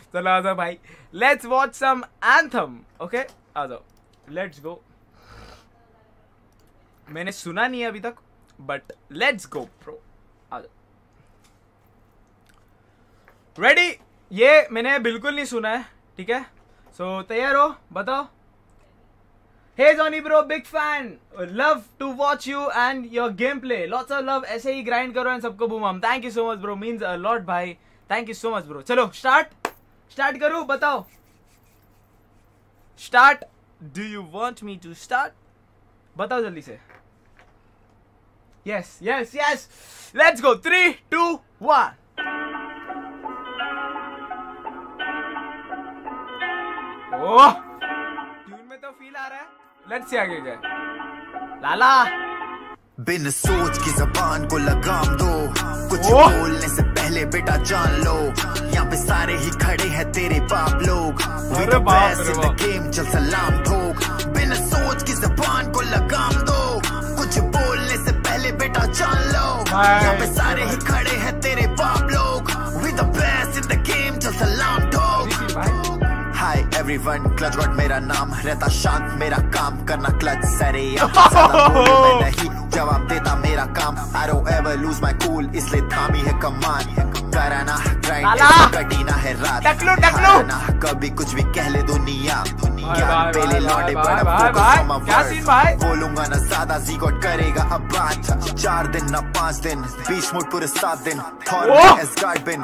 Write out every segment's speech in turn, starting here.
चलो आ जाओ भाई, let's watch some anthem. Okay आ जाओ, लेट्स गो। मैंने सुना नहीं है अभी तक, बट लेट्स गो प्रो। आ जाओ। रेडी? ये मैंने बिल्कुल नहीं सुना है, ठीक है? सो तैयार हो? बताओ। Hey Johnny bro, big fan. Love to watch you and your gameplay. Lots of love. ऐसे ही grind करो and सबको boom हम. Thank you so much bro. Means a lot भाई. Thank you so much bro. चलो start करूँ? बताओ. Start. Do you want me to start? बताओ जल्दी से. Yes. Let's go. 3, 2, 1. Oh, tune में तो फील आ रहा है। लेट्स सी आगे क्या है। लाला बिन सोच की जबान को लगाम दो, कुछ बोलने से पहले बेटा जान लो, यहाँ पे सारे ही खड़े हैं तेरे बाप लोग। अरे बाप रे बाप। गेम चल सलाम ठोक, बिन सोच की जबान को लगाम दो, कुछ बोलने से पहले बेटा जान लो, यहाँ पे सारे ही खड़े हैं तेरे बाप लोग। We the best in the game, चल सलाम ठोक। हाय एवरीवन, क्लच गॉड मेरा नाम, रहता शांत मेरा काम करना क्लच सरे मैं नहीं जवाब देता मेरा काम। I don't ever lose my cool, इसलिए थामी है कमान, कराना ग्राइंड कटीना है रात, हारना कभी कुछ भी कह ले दुनिया, ज्ञान पेले लौटे बड़ा बोलूंगा ना ज्यादा, जीगोट करेगा अब बात। 4 दिन ना 5 दिन, बीच मुठ पूरे 7 दिन, थॉर में एसगार्ड बिन,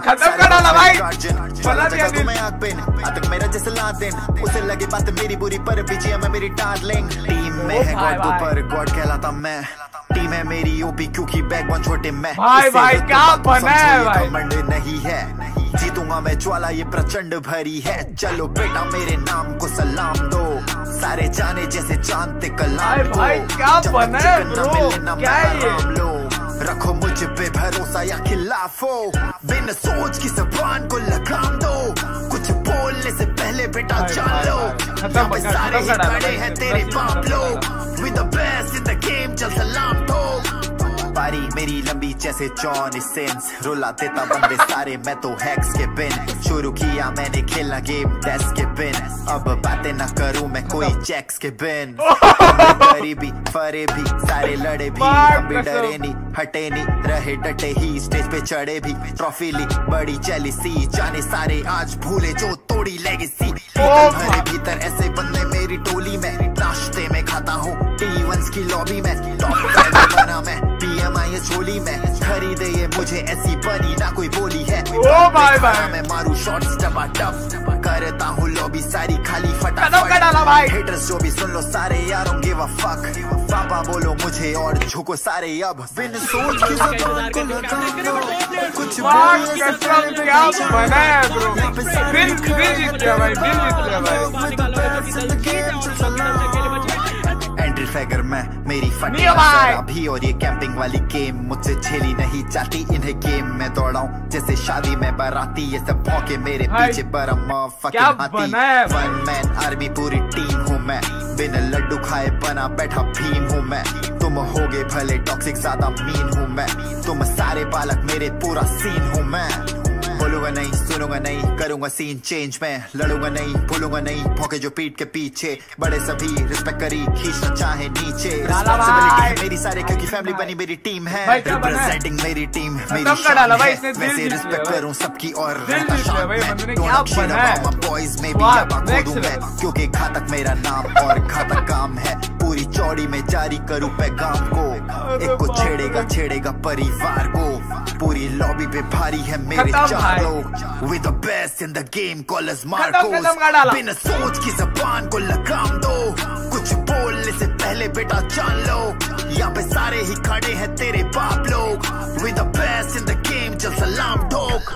आतक मेरा जैसे लादेन, उसे लगे बात मेरी बुरी पर बीजिए मैं मेरी डार्लिंग। टीम में है गॉड पर गॉड कहलाता मैं, टीम है मेरी ओपी क्योंकि बैकबोन छोटे मैं। भाई क्या बना है भाई, घमंड नहीं है, जीतूंगा मैं ज्वाला ये प्रचंड भरी है। चलो बेटा मेरे नाम को सलाम दो, सारे जाने जैसे चांद कलाम दो, भाई क्या बना है ब्रो, क्या ये? रखो मुझ पे भरोसा या खिलाफ हो, बिन सोच की जबान को लगाम दो, कुछ बोलने से पहले बेटा जान लो, यहाँ पे सारे ही खड़े हैं तेरे बाप लोग। We the best in the game, चल सलाम ठोक। पारी मेरी लंबी जैसे जॉनी सिंस, रुला देता बंदे सारे मैं तो हैक्स के बिन, शुरू किया मैंने खेलना गेम डेस्क के बिन, अब बातें ना करूं मैं कोई चेक्स के बिन। गरीबी फरे भी सारे लड़े भी, हम भी डरे नहीं हटे नहीं रहे डटे ही, स्टेज पे चढ़े भी ट्रॉफी ली बड़ी चली सी, जाने सारे आज भूले जो तोड़ी लेगेसी। भरे भीतर ऐसे बंदे मेरी टोली में, नाश्ते में खाता हूँ T1s की लॉबी में, टॉप बना मैं PMI झोली में, खरीदे ये मुझे ऐसी बनी ना कोई बोली है। मैं मारू शॉट्स टपाटप, करता हूँ लॉबी सारी खाली फटाफट, हेटर्स जो भी सुन लो सारे यारों गिव अ फक, पापा बोलो मुझे और झुको सारे अब, बिन सोच की ज़बान को लगाओ, कुछ क्या बना है ब्रो, दिल जीत गया भाई, दिल जीत गया भाई। एंट्री फैगर में मेरी फटी अभी, और ये कैंपिंग वाली गेम मुझसे झेली नहीं जाती, इन्हें गेम में दौड़ाऊं जैसे शादी में बाराती, ये सब भौंके मेरे पीछे पर फकिंग हाथी। वन मैन आर्मी पूरी टीम हूँ मैं, बिन लड्डू खाए बना बैठा भीम हूँ मैं, तुम होगे भले टॉक्सिक ज्यादा मीन हूँ मैं, तुम सारे बालक मेरे पूरा सीन हूँ मैं, बोलूंगा नहीं सुनूंगा नहीं करूंगा सीन चेंज में, लड़ूंगा नहीं भूलूंगा नहीं भौंके जो पीठ के पीछे, बड़े सभी रिस्पेक्ट करी खींचना चाहे नीचे, रिस्पांसिबिलिटी है मेरी सारे क्योंकि फैमिली बनी मेरी टीम है, रिप्रेजेंटिंग मेरी टीम मेरी शान है, वैसे रिस्पेक्ट करूं सबकी और रहता शांत में, बॉयज में भी अब खोदूं मैं क्योंकि घातक मेरा नाम और घातक काम है, पूरी चौड़ी में जारी करूं पैगाम को, एक को छेड़ेगा परिवार को, पूरी लॉबी पे भारी है मेरे चार लोग, We the best in the game, call us Marcos, बिन सोच की जबान को लगाम दो, कुछ बोलने से पहले बेटा जान लो, यहाँ पे सारे ही खड़े हैं तेरे बाप लोग, We the best in the game, चल सलाम ठोक।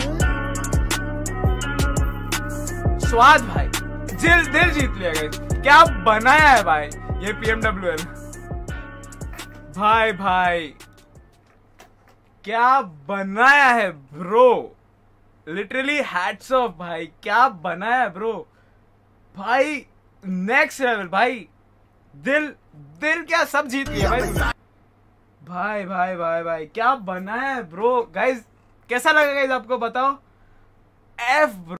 स्वाद भाई, दिल जीत लिया गाइस, क्या बनाया है भाई ये PMWL, भाई क्या बनाया है ब्रो, लिटरली हैट्स ऑफ भाई, क्या बनाया है ब्रो भाई, नेक्स्ट लेवल भाई, दिल क्या सब जीत लिया भाई, क्या बनाया है ब्रो। गाइज कैसा लगा गाइज आपको बताओ, F